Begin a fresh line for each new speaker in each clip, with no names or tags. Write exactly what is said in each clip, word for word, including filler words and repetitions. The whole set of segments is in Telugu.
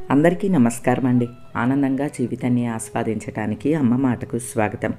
అందరికీ నమస్కారం అండి. ఆనందంగా జీవితాన్ని ఆస్వాదించటానికి అమ్మ మాటకు స్వాగతం.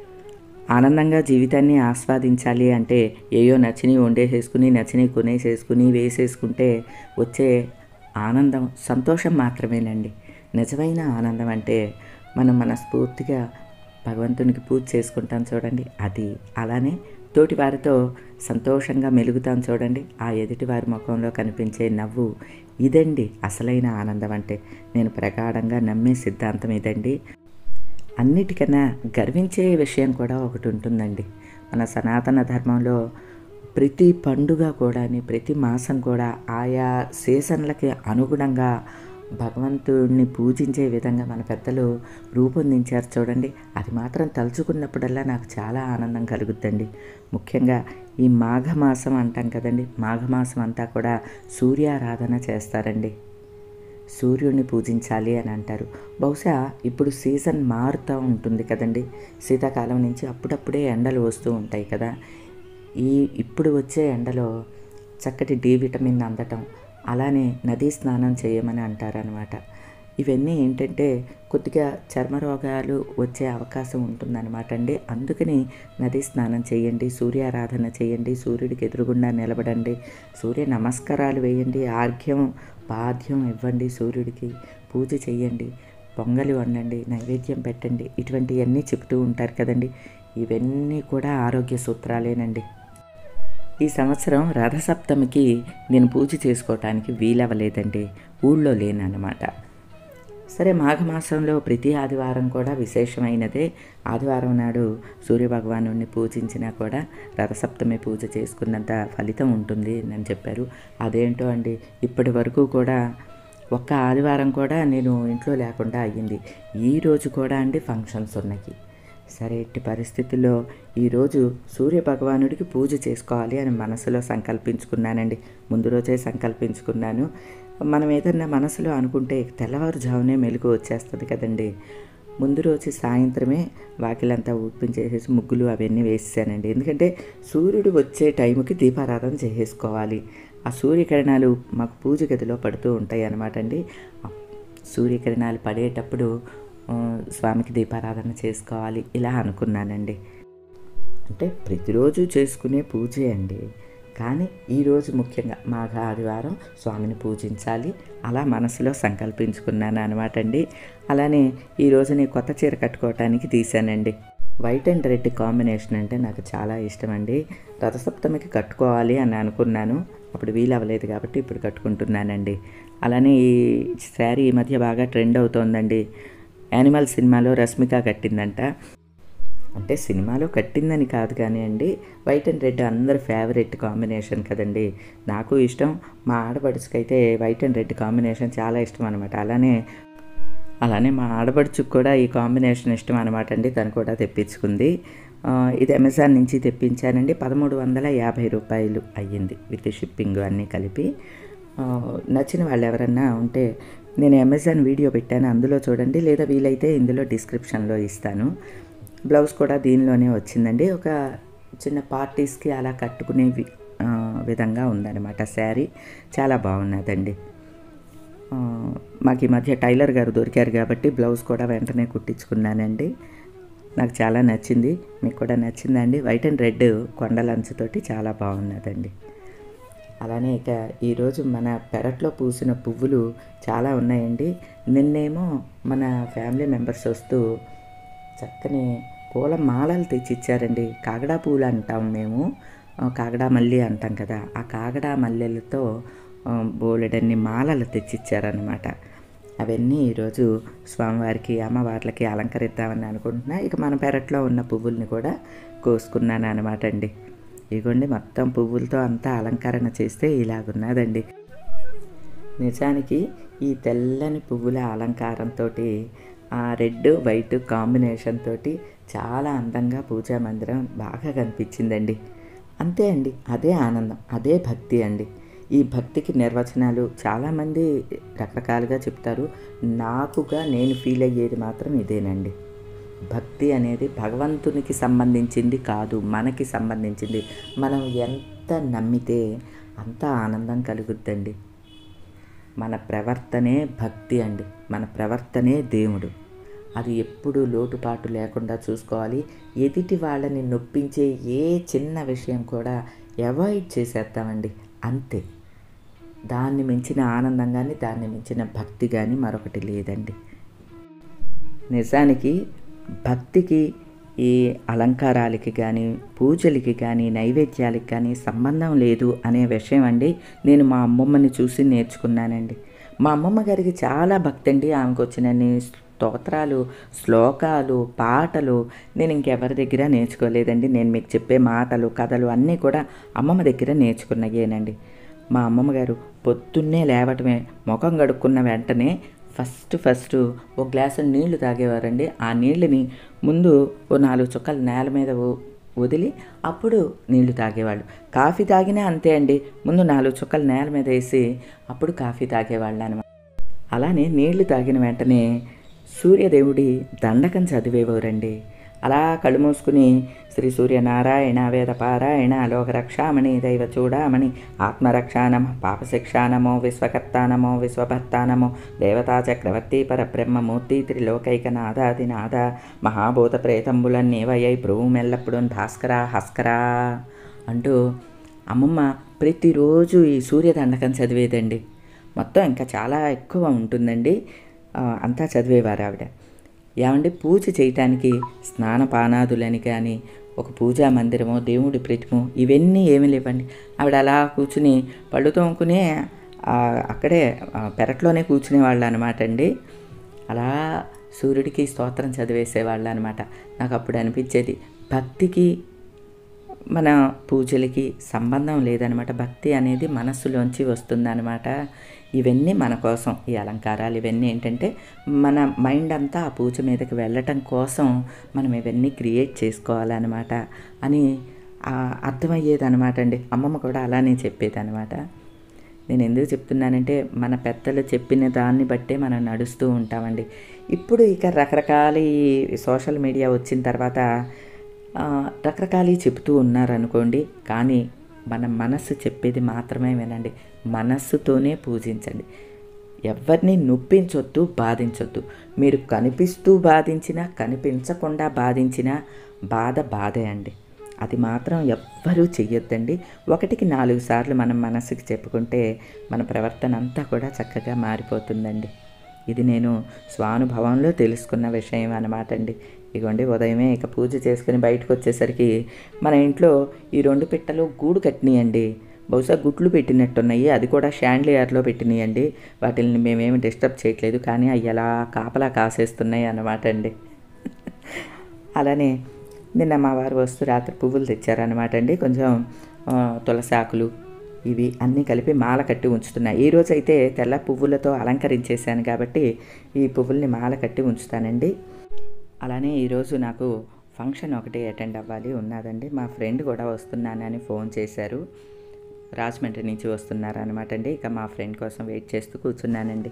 ఆనందంగా జీవితాన్ని ఆస్వాదించాలి అంటే ఏయో నచ్చినవి వండేసేసుకుని, నచ్చినవి కొనేసేసుకుని, వేసేసుకుంటే వచ్చే ఆనందం, సంతోషం మాత్రమేనండి. నిజమైన ఆనందం అంటే మనం మనస్ఫూర్తిగా భగవంతునికి పూజ చేసుకుంటాం చూడండి, అది. అలానే తోటి వారితో సంతోషంగా మెలుగుతాం చూడండి, ఆ ఎదుటివారి ముఖంలో కనిపించే నవ్వు, ఇదండి అసలైన ఆనందం అంటే. నేను ప్రగాఢంగా నమ్మే సిద్ధాంతం ఇదండి. అన్నిటికన్నా గర్వించే విషయం కూడా ఒకటి ఉంటుందండి. మన సనాతన ధర్మంలో ప్రతి పండుగ కూడాని, ప్రతి మాసం కూడా ఆయా సీజన్లకి అనుగుణంగా భగవంతుడిని పూజించే విధంగా మన పెద్దలు రూపొందించారు చూడండి. అది మాత్రం తలుచుకున్నప్పుడల్లా నాకు చాలా ఆనందం కలుగుద్దండి. ముఖ్యంగా ఈ మాఘమాసం అంటాం కదండి, మాఘమాసం అంతా కూడా సూర్యారాధన చేస్తారండి. సూర్యుడిని పూజించాలి అని అంటారు. బహుశా ఇప్పుడు సీజన్ మారుతూ ఉంటుంది కదండి. శీతాకాలం నుంచి అప్పుడప్పుడే ఎండలు వస్తూ ఉంటాయి కదా. ఈ ఇప్పుడు వచ్చే ఎండలో చక్కటి డి విటమిన్ అందటం, అలానే నదీ స్నానం చేయమని అంటారనమాట. ఇవన్నీ ఏంటంటే కొద్దిగా చర్మ రోగాలు వచ్చే అవకాశం ఉంటుందన్నమాట అండి. అందుకని నదీ స్నానం చేయండి, సూర్యారాధన చేయండి, సూర్యుడికి ఎదురుగుండా నిలబడండి, సూర్య నమస్కారాలు వేయండి, ఆర్ఘ్యం పాద్యం ఇవ్వండి, సూర్యుడికి పూజ చేయండి, పొంగలి వండండి, నైవేద్యం పెట్టండి, ఇటువంటివన్నీ చెప్తూ ఉంటారు కదండి. ఇవన్నీ కూడా ఆరోగ్య సూత్రాలేనండి. ఈ సంవత్సరం రథసప్తమికి నేను పూజ చేసుకోవటానికి వీలవ్వలేదండి, ఊళ్ళో లేనన్నమాట. సరే, మాఘమాసంలో ప్రతి ఆదివారం కూడా విశేషమైనదే. ఆదివారం నాడు సూర్యభగవాను పూజించినా కూడా రథసప్తమి పూజ చేసుకున్నంత ఫలితం ఉంటుంది అని చెప్పారు. అదేంటో అండి, ఇప్పటి వరకు కూడా ఒక్క ఆదివారం కూడా నేను ఇంట్లో లేకుండా అయ్యింది. ఈరోజు కూడా అండి ఫంక్షన్స్ ఉన్నాయి. సరే, ఎట్టి పరిస్థితుల్లో ఈరోజు సూర్యభగవానుడికి పూజ చేసుకోవాలి అని మనసులో సంకల్పించుకున్నానండి. ముందు రోజే సంకల్పించుకున్నాను. మనం ఏదన్నా మనసులో అనుకుంటే తెల్లవారుజామునే మెలుగు వచ్చేస్తుంది కదండి. ముందు రోజు సాయంత్రమే వాకిలంతా ఊడ్పించేసేసి ముగ్గులు అవన్నీ వేసేసానండి. ఎందుకంటే సూర్యుడు వచ్చే టైంకి దీపారాధన చేసేసుకోవాలి. ఆ సూర్యకిరణాలు మాకు పూజ గదిలో పడుతూ ఉంటాయి అన్నమాట అండి. సూర్యకిరణాలు పడేటప్పుడు స్వామికి దీపారాధన చేసుకోవాలి ఇలా అనుకున్నానండి. అంటే ప్రతిరోజు చేసుకునే పూజే అండి, కానీ ఈరోజు ముఖ్యంగా మాఘ ఆదివారం స్వామిని పూజించాలి అలా మనసులో సంకల్పించుకున్నాను అనమాట అండి. అలానే ఈరోజు నేను కొత్త చీర కట్టుకోవటానికి తీశానండి. వైట్ అండ్ రెడ్ కాంబినేషన్ అంటే నాకు చాలా ఇష్టం అండి. రథసప్తమికి కట్టుకోవాలి అని అనుకున్నాను, అప్పుడు వీలవ్వలేదు కాబట్టి ఇప్పుడు కట్టుకుంటున్నానండి. అలానే ఈ శారీ ఈ మధ్య బాగా ట్రెండ్ అవుతోందండి. యానిమల్ సినిమాలో రష్మిక కట్టిందంట. అంటే సినిమాలో కట్టిందని కాదు కానీ అండి, వైట్ అండ్ రెడ్ అందరి ఫేవరెట్ కాంబినేషన్ కదండి. నాకు ఇష్టం, మా ఆడపడుచుకైతే వైట్ అండ్ రెడ్ కాంబినేషన్ చాలా ఇష్టం అనమాట. అలానే అలానే మా ఆడపడుచుకు కూడా ఈ కాంబినేషన్ ఇష్టం అనమాట అండి. తను కూడా తెప్పించుకుంది. ఇది అమెజాన్ నుంచి తెప్పించానండి. పదమూడు వందల యాభై రూపాయలు అయ్యింది విత్ షిప్పింగ్ అన్నీ కలిపి. నచ్చిన వాళ్ళు ఎవరన్నా ఉంటే నేను అమెజాన్ వీడియో పెట్టాను, అందులో చూడండి, లేదా వీలైతే ఇందులో డిస్క్రిప్షన్లో ఇస్తాను. బ్లౌజ్ కూడా దీనిలోనే వచ్చిందండి. ఒక చిన్న పార్టీస్కి అలా కట్టుకునే విధంగా ఉందన్నమాట శారీ. చాలా బాగున్నదండి. మాకు ఈ మధ్య టైలర్ గారు దొరికారు కాబట్టి బ్లౌజ్ కూడా వెంటనే కుట్టించుకున్నానండి. నాకు చాలా నచ్చింది. మీకు కూడా నచ్చిందండి. వైట్ అండ్ రెడ్ కొండలంచుతోటి చాలా బాగున్నదండి. అలానే ఇక ఈరోజు మన పెరట్లో పూసిన పువ్వులు చాలా ఉన్నాయండి. నిన్నేమో మన ఫ్యామిలీ మెంబర్స్ వస్తూ చక్కని పూల మాలలు తెచ్చిచ్చారండి. కాగడా పూలు అంటాం మేము, కాగడా మల్లి అంటాం కదా, ఆ కాగడా మల్లెలతో బోలెడన్ని మాలలు తెచ్చిచ్చారనమాట. అవన్నీ ఈరోజు స్వామివారికి అమ్మవార్లకి అలంకరిద్దామని అనుకుంటున్నా. ఇక మన పెరట్లో ఉన్న పువ్వుల్ని కూడా కోసుకున్నాను అనమాట అండి. ఇగోండి, మొత్తం పువ్వులతో అంతా అలంకరణ చేస్తే ఇలాగున్నదండి. నిజానికి ఈ తెల్లని పువ్వుల అలంకారంతో ఆ రెడ్ వైట్ కాంబినేషన్ తోటి చాలా అందంగా పూజా మందిరం బాగా కనిపించిందండి. అంతే అండి, అదే ఆనందం, అదే భక్తి అండి. ఈ భక్తికి నిర్వచనాలు చాలామంది రకరకాలుగా చెప్తారు. నాకుగా నేను ఫీల్ అయ్యేది మాత్రం ఇదేనండి. భక్తి అనేది భగవంతునికి సంబంధించింది కాదు, మనకి సంబంధించింది. మనం ఎంత నమ్మితే అంత ఆనందం కలుగుద్దండి. మన ప్రవర్తనే భక్తి అండి. మన ప్రవర్తనే దేవుడు. అది ఎప్పుడూ లోటుపాటు లేకుండా చూసుకోవాలి. ఎదుటి వాళ్ళని నొప్పించే ఏ చిన్న విషయం కూడా అవాయిడ్ చేసేద్దామండి, అంతే. దాన్ని మించిన ఆనందం కానీ, దాన్ని మించిన భక్తి కానీ మరొకటి లేదండి. నిజానికి భక్తికి ఈ అలంకారాలకి కానీ, పూజలకి కానీ, నైవేద్యాలకి కానీ సంబంధం లేదు అనే విషయం అండి నేను మా అమ్మమ్మని చూసి నేర్చుకున్నానండి. మా అమ్మమ్మ గారికి చాలా భక్తి అండి. ఆమెకు వచ్చినన్ని స్తోత్రాలు, శ్లోకాలు, పాటలు నేను ఇంకెవరి దగ్గర నేర్చుకోలేదండి. నేను మీకు చెప్పే మాటలు, కథలు అన్నీ కూడా అమ్మమ్మ దగ్గర నేర్చుకున్నయేనండి. మా అమ్మమ్మ గారు పొద్దున్నే లేవటమే, ముఖం కడుక్కున్న వెంటనే ఫస్ట్ ఫస్ట్ ఒక గ్లాసు నీళ్లు తాగేవారండి. ఆ నీళ్ళని ముందు ఓ నాలుగు చుక్కలు నేల మీద వదిలి అప్పుడు నీళ్లు తాగేవాళ్ళు. కాఫీ తాగినా అంతే అండి, ముందు నాలుగు చుక్కలు నేల మీద వేసి అప్పుడు కాఫీ తాగేవాళ్ళు అనమాట. అలానే నీళ్లు తాగిన వెంటనే సూర్యదేవుడి దండకం చదివేవారండి. అలా కళ్ళు మూసుకుని శ్రీ సూర్యనారాయణ వేద పారాయణ లోకరక్షామణి దైవ చూడామణి ఆత్మరక్షానమో పాపశిక్షానమో విశ్వకర్తానమో విశ్వభర్తానమో దేవతా చక్రవర్తి పరబ్రహ్మమూర్తి త్రిలోకైకనాథాదినాథ మహాభూత ప్రేతంబులన్నీవయ్యై భ్రువుమెల్లప్పుడు భాస్కరా హస్కరా అంటూ అమ్మమ్మ ప్రతిరోజు ఈ సూర్యదండకం చదివేదండి. మొత్తం ఇంకా చాలా ఎక్కువ ఉంటుందండి. అంతా చదివేవారు ఆవిడ. ఏమండి, పూజ చేయటానికి స్నానపానాదులని కానీ, ఒక పూజా మందిరమో, దేవుడి ప్రతిమో ఇవన్నీ ఏమీ లేవండి. ఆవిడ అలా కూర్చుని పళ్ళు తోముకునే అక్కడే పెరట్లోనే కూర్చునేవాళ్ళు అనమాట అండి. అలా సూర్యుడికి స్తోత్రం చదివేసేవాళ్ళు అనమాట. నాకు అప్పుడు అనిపించేది, భక్తికి మన పూజలకి సంబంధం లేదనమాట. భక్తి అనేది మనస్సులోంచి వస్తుందన్నమాట. ఇవన్నీ మన కోసం, ఈ అలంకారాలు ఇవన్నీ ఏంటంటే మన మైండ్ అంతా ఆ పూజ మీదకి వెళ్ళటం కోసం మనం ఇవన్నీ క్రియేట్ చేసుకోవాలన్నమాట అని అర్థమయ్యేది అనమాట అండి. అమ్మమ్మ కూడా అలానే చెప్పేది అనమాట. నేను ఎందుకు చెప్తున్నానంటే మన పెద్దలు చెప్పిన దాన్ని బట్టే మనం నడుస్తూ ఉంటామండి. ఇప్పుడు ఇక రకరకాల సోషల్ మీడియా వచ్చిన తర్వాత రకరకాలు చెప్తూ ఉన్నారనుకోండి, కానీ మన మనస్సు చెప్పేది మాత్రమే వినండి. మనస్సుతోనే పూజించండి. ఎవరిని నొప్పించొద్దు, బాధించొద్దు. మీరు కనిపిస్తూ బాధించినా, కనిపించకుండా బాధించినా బాధ బాధే అండి. అది మాత్రం ఎవ్వరూ చెయ్యొద్దండి. ఒకటికి నాలుగు సార్లు మనం మనసుకి చెప్పుకుంటే మన ప్రవర్తన అంతా కూడా చక్కగా మారిపోతుందండి. ఇది నేను స్వానుభవంలో తెలుసుకున్న విషయం అన్నమాట అండి. ఇగోండి, ఉదయమే ఇక పూజ చేసుకుని బయటకు వచ్చేసరికి మన ఇంట్లో ఈ రెండు పిట్టలు గూడు కట్టినాయండి. బహుశా గుట్లు పెట్టినట్టున్నాయి. అది కూడా షాండ్లియర్లో పెట్టినాయండి. వాటిని మేమేమి డిస్టర్బ్ చేయట్లేదు, కానీ అవి ఎలా కాపలా కాసేస్తున్నాయి అన్నమాట అండి. అలానే నిన్న మా వారు వస్తూ రాత్రి పువ్వులు తెచ్చారనమాట అండి. కొంచెం తులసాకులు ఇవి అన్నీ కలిపి మాల కట్టి ఉంచుతున్నాయి. ఈరోజు అయితే తెల్ల పువ్వులతో అలంకరించేశాను కాబట్టి ఈ పువ్వుల్ని మాల కట్టి ఉంచుతానండి. అలానే ఈరోజు నాకు ఫంక్షన్ ఒకటి అటెండ్ అవ్వాలి ఉన్నదండి. మా ఫ్రెండ్ కూడా వస్తున్నానని ఫోన్ చేశారు. రాజమండ్రి నుంచి వస్తున్నారు అనమాట అండి. ఇక మా ఫ్రెండ్ కోసం వెయిట్ చేస్తూ కూర్చున్నానండి.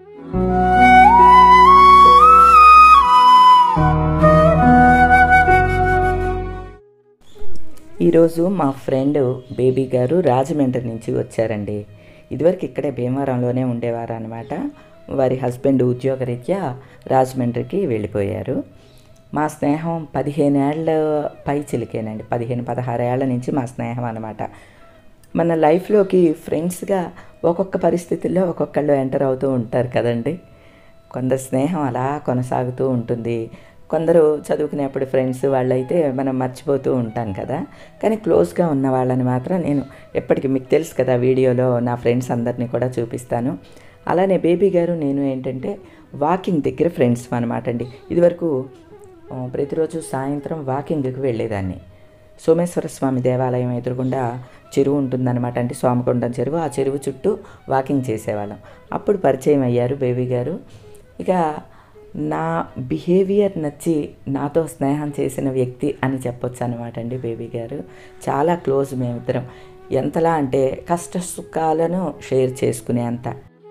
ఈరోజు మా ఫ్రెండ్ బేబీ గారు రాజమండ్రి నుంచి వచ్చారండి. ఇదివరకు ఇక్కడే భీమవరంలోనే ఉండేవారు అనమాట. వారి హస్బెండ్ ఉద్యోగరీత్యా రాజమండ్రికి వెళ్ళిపోయారు. మా స్నేహం పదిహేను ఏళ్ళ పై చిలికేనండి. పదిహేను పదహారు ఏళ్ల నుంచి మా స్నేహం అనమాట. మన లైఫ్లోకి ఫ్రెండ్స్గా ఒక్కొక్క పరిస్థితుల్లో ఒక్కొక్కళ్ళు ఎంటర్ అవుతూ ఉంటారు కదండి. కొందరు స్నేహం అలా కొనసాగుతూ ఉంటుంది. కొందరు చదువుకునేప్పుడు ఫ్రెండ్స్ వాళ్ళైతే మనం మర్చిపోతూ ఉంటాం కదా. కానీ క్లోజ్గా ఉన్న వాళ్ళని మాత్రం నేను ఎప్పటికీ, మీకు తెలుసు కదా, వీడియోలో నా ఫ్రెండ్స్ అందరినీ కూడా చూపిస్తాను. అలానే బేబీ గారు నేను ఏంటంటే వాకింగ్ దగ్గర ఫ్రెండ్స్ అనమాట అండి. ఇదివరకు ప్రతిరోజు సాయంత్రం వాకింగ్కి వెళ్ళేదాన్ని. సోమేశ్వర స్వామి దేవాలయం ఎదురుగుండా చెరువు ఉంటుందన్నమాట అండి, సోమకొండం చెరువు. ఆ చెరువు చుట్టూ వాకింగ్ చేసేవాళ్ళం. అప్పుడు పరిచయం అయ్యారు బేబీ గారు. ఇక నా బిహేవియర్ నచ్చి నాతో స్నేహం చేసిన వ్యక్తి అని చెప్పొచ్చు అనమాట అండి బేబీ గారు. చాలా క్లోజ్ మేమిద్దరం. ఎంతలా అంటే కష్ట సుఖాలను షేర్ చేసుకునే అంత.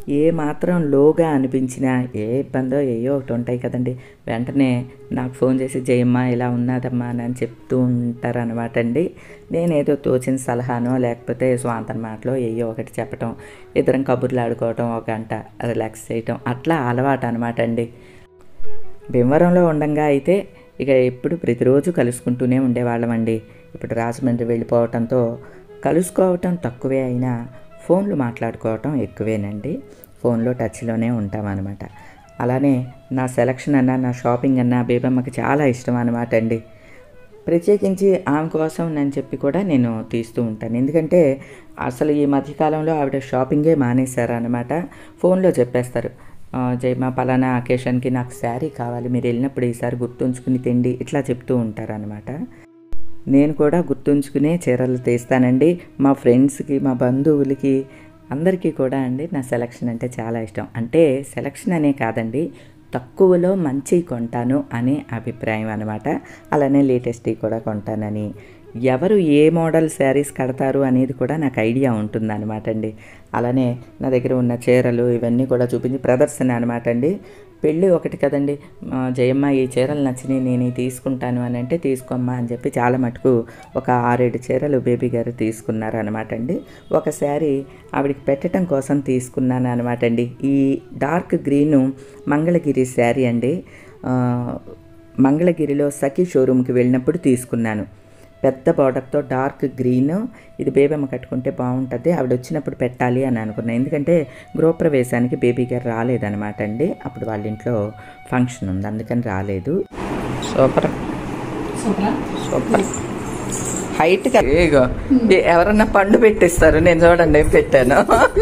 ఏ మాత్రం లోగా అనిపించినా ఏ ఇబ్బందో ఏయో ఒకటి ఉంటాయి కదండి, వెంటనే నాకు ఫోన్ చేసి జయమ్మ ఇలా ఉన్నదమ్మా అని చెప్తూ ఉంటారనమాట అండి. నేనేదో తోచిన సలహానో లేకపోతే స్వాంతన మాటలో ఏయో ఒకటి చెప్పటం, ఇద్దరం కబుర్లు ఆడుకోవటం, ఒక గంట రిలాక్స్ చేయటం అట్లా అలవాటు అనమాట అండి. భీమవరంలో ఉండంగా అయితే ఇక ఎప్పుడు ప్రతిరోజు కలుసుకుంటూనే ఉండేవాళ్ళమండి. ఇప్పుడు రాజమండ్రి వెళ్ళిపోవటంతో కలుసుకోవటం తక్కువే అయినా ఫోన్లు మాట్లాడుకోవటం ఎక్కువేనండి. ఫోన్లో టచ్లోనే ఉంటామన్నమాట. అలానే నా సెలక్షన్ అన్నా నా షాపింగ్ అన్నా బేబమ్మకి చాలా ఇష్టం అనమాట అండి. ప్రత్యేకించి ఆమె కోసం అని చెప్పి కూడా నేను తీస్తూ ఉంటాను. ఎందుకంటే అసలు ఈ మధ్యకాలంలో ఆవిడ షాపింగే మానేశారనమాట. ఫోన్లో చెప్పేస్తారు, జయమ్మ పలానా అకేషన్కి నాకు శారీ కావాలి, మీరు వెళ్ళినప్పుడు ఈసారి గుర్తుంచుకుని తిండి, ఇట్లా చెప్తూ ఉంటారనమాట. నేను కూడా గుర్తుంచుకునే చీరలు తీస్తానండి. మా ఫ్రెండ్స్కి, మా బంధువులకి అందరికీ కూడా అండి నా సెలక్షన్ అంటే చాలా ఇష్టం. అంటే సెలక్షన్ అనే కాదండి, తక్కువలో మంచి కొంటాను అనే అభిప్రాయం అనమాట. అలానే లేటెస్ట్ కూడా కొంటానని, ఎవరు ఏ మోడల్ శారీస్ కడతారు అనేది కూడా నాకు ఐడియా ఉంటుందన్నమాట అండి. అలానే నా దగ్గర ఉన్న చీరలు ఇవన్నీ కూడా చూపించి ప్రదర్శన అనమాట అండి. పెళ్ళి ఒకటి కదండి, జయమ్మ ఈ చీరలు నచ్చినాయి నేను తీసుకుంటాను అని అంటే తీసుకోమ్మా అని చెప్పి చాలా మటుకు ఒక ఆరేడు చీరలు బేబీ గారు తీసుకున్నారు అనమాట అండి. ఒక శారీ ఆవిడకి పెట్టడం కోసం తీసుకున్నాను అనమాట అండి. ఈ డార్క్ గ్రీను మంగళగిరి శారీ అండి. మంగళగిరిలో సఖీ షోరూమ్కి వెళ్ళినప్పుడు తీసుకున్నాను. పెద్ద బార్డర్తో డార్క్ గ్రీన్, ఇది బేబమ్మ కట్టుకుంటే బాగుంటుంది, ఆవిడ వచ్చినప్పుడు పెట్టాలి అని అనుకున్నాను. ఎందుకంటే గృహప్రవేశానికి బేబీ గారు రాలేదనమాట అండి. అప్పుడు వాళ్ళ ఇంట్లో ఫంక్షన్ ఉంది, అందుకని రాలేదు. సూపర్ సూపర్ హైట్గా ఏగో ఎవరన్నా పండు పెట్టిస్తారు, నేను చూడండి ఏం పెట్టాను.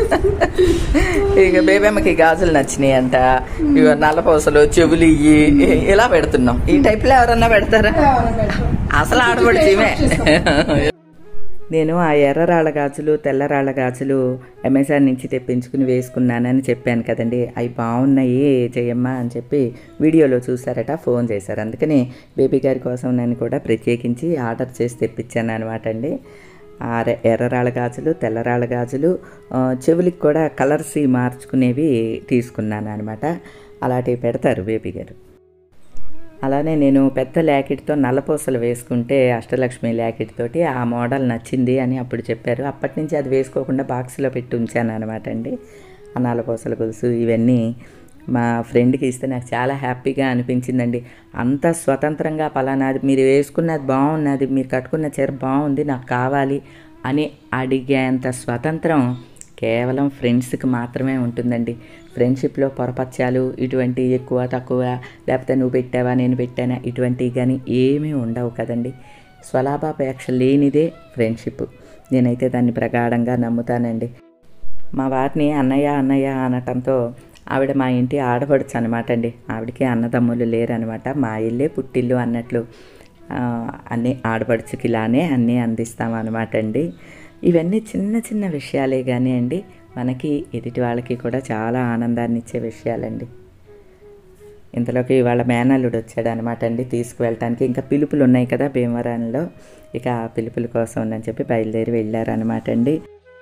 ఇక బేబమ్మకి గాజులు నచ్చినాయి అంట, ఇక నల్లపూసలు, చెవులు ఇయ్యి ఇలా పెడుతున్నాం. ఈ టైప్లో ఎవరన్నా పెడతారా? అసలు ఆడపడితేమే. నేను ఆ ఎర్రరాళ్ళ గాజులు, తెల్లరాళ్ళ గాజులు అమెజాన్ నుంచి తెప్పించుకుని వేసుకున్నానని చెప్పాను కదండి. అవి బాగున్నాయి జయమ్మ అని చెప్పి వీడియోలో చూసారట, ఫోన్ చేశారు. అందుకని బేబీ గారి కోసం నేను కూడా ప్రత్యేకించి ఆర్డర్ చేసి తెప్పించాను అనమాట అండి. ఆ ఎర్రరాళ్ళ గాజులు, తెల్లరాళ్ళ గాజులు, చెవులకి కూడా కలర్స్ మార్చుకునేవి తీసుకున్నాను అనమాట. అలాంటివి పెడతారు బేబీ గారు. అలానే నేను పెద్ద ల్యాకెట్తో నల్లపూసలు వేసుకుంటే అష్టలక్ష్మి ల్యాకెట్ తోటి ఆ మోడల్ నచ్చింది అని అప్పుడు చెప్పారు. అప్పటి నుంచి అది వేసుకోకుండా బాక్స్లో పెట్టి ఉంచాను అనమాట అండి. ఆ నల్లపూసల గొలుసు ఇవన్నీ మా ఫ్రెండ్కి ఇస్తే నాకు చాలా హ్యాపీగా అనిపించిందండి. అంత స్వతంత్రంగా పలానాది మీరు వేసుకున్నది బాగున్నది, మీరు కట్టుకున్న చీర బాగుంది, నాకు కావాలి అని అడిగేంత స్వతంత్రం కేవలం ఫ్రెండ్స్కి మాత్రమే ఉంటుందండి. ఫ్రెండ్షిప్లో పొరపత్యాలు ఇటువంటి ఎక్కువ తక్కువ, లేకపోతే నువ్వు పెట్టావా నేను పెట్టానా ఇటువంటివి కానీ ఏమీ ఉండవు కదండి. స్వలాభాపేక్ష లేనిదే ఫ్రెండ్షిప్. నేనైతే దాన్ని ప్రగాఢంగా నమ్ముతానండి. మా వారిని అన్నయ్య అన్నయ్య అనటంతో ఆవిడ మా ఇంటి ఆడపడుచు అనమాట అండి. ఆవిడకి అన్నదమ్ములు లేరనమాట, మా ఇల్లే పుట్టిల్లు అన్నట్లు అన్నీ ఆడపడుచుకి ఇలానే అన్నీ అందిస్తామన్నమాట అండి. ఇవన్నీ చిన్న చిన్న విషయాలే కానీ అండి మనకి ఎదుటి వాళ్ళకి కూడా చాలా ఆనందాన్ని ఇచ్చే విషయాలండి. ఇంతలోకి వాళ్ళ మేనల్లుడు వచ్చాడు అనమాట అండి తీసుకువెళ్ళటానికి. ఇంకా పిలుపులు ఉన్నాయి కదా భీమవరంలో, ఇక ఆ పిలుపుల కోసం అని చెప్పి బయలుదేరి వెళ్ళారనమాట అండి.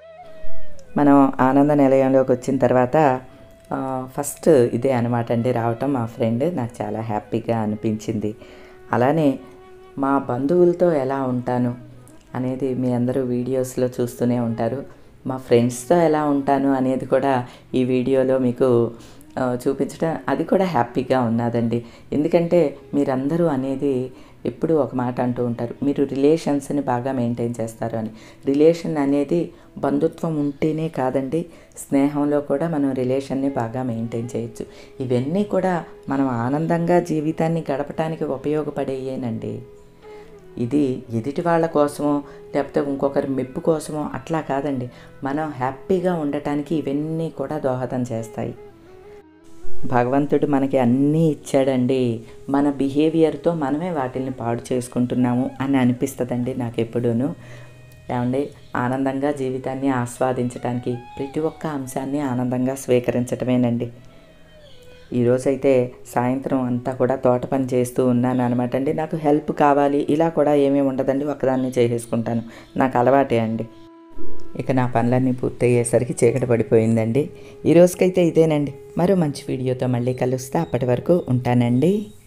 మనం ఆనంద నిలయంలోకి వచ్చిన తర్వాత ఫస్ట్ ఇదే అనమాట అండి రావటం. మా ఫ్రెండ్ నాకు చాలా హ్యాపీగా అనిపించింది. అలానే మా బంధువులతో ఎలా ఉంటాను అనేది మీ అందరూ వీడియోస్లో చూస్తూనే ఉంటారు. మా ఫ్రెండ్స్తో ఎలా ఉంటాను అనేది కూడా ఈ వీడియోలో మీకు చూపించడం అది కూడా హ్యాపీగా ఉన్నదండి. ఎందుకంటే మీరందరూ అనేది ఎప్పుడూ ఒక మాట అంటూ ఉంటారు, మీరు రిలేషన్స్ని బాగా మెయింటైన్ చేస్తారు అని. రిలేషన్ అనేది బంధుత్వం ఉంటేనే కాదండి, స్నేహంలో కూడా మనం రిలేషన్ని బాగా మెయింటైన్ చేయొచ్చు. ఇవన్నీ కూడా మనం ఆనందంగా జీవితాన్ని గడపడానికి ఉపయోగపడేయేనండి. ఇది ఎదుటి వాళ్ళ కోసమో లేకపోతే ఇంకొకరి మెప్పు కోసమో అట్లా కాదండి, మనం హ్యాపీగా ఉండటానికి ఇవన్నీ కూడా దోహదం చేస్తాయి. భగవంతుడు మనకి అన్నీ ఇచ్చాడండి, మన బిహేవియర్తో మనమే వాటిని పాడు చేసుకుంటున్నాము అని అనిపిస్తుందండి నాకు ఎప్పుడూను. ఏమండి, ఆనందంగా జీవితాన్ని ఆస్వాదించడానికి ప్రతి ఒక్క అంశాన్ని ఆనందంగా స్వీకరించటమేనండి. ఈరోజైతే సాయంత్రం అంతా కూడా తోట పని చేస్తూ ఉన్నాను అనమాట అండి. నాకు హెల్ప్ కావాలి ఇలా కూడా ఏమీ ఉండదండి, ఒకదాన్ని చేసేసుకుంటాను, నాకు అలవాటే అండి. ఇక నా పనులన్నీ పూర్తయ్యేసరికి చీకటి పడిపోయిందండి. ఈ రోజుకైతే ఇదేనండి. మరో మంచి వీడియోతో మళ్ళీ కలుస్తా. అప్పటి వరకు ఉంటానండి.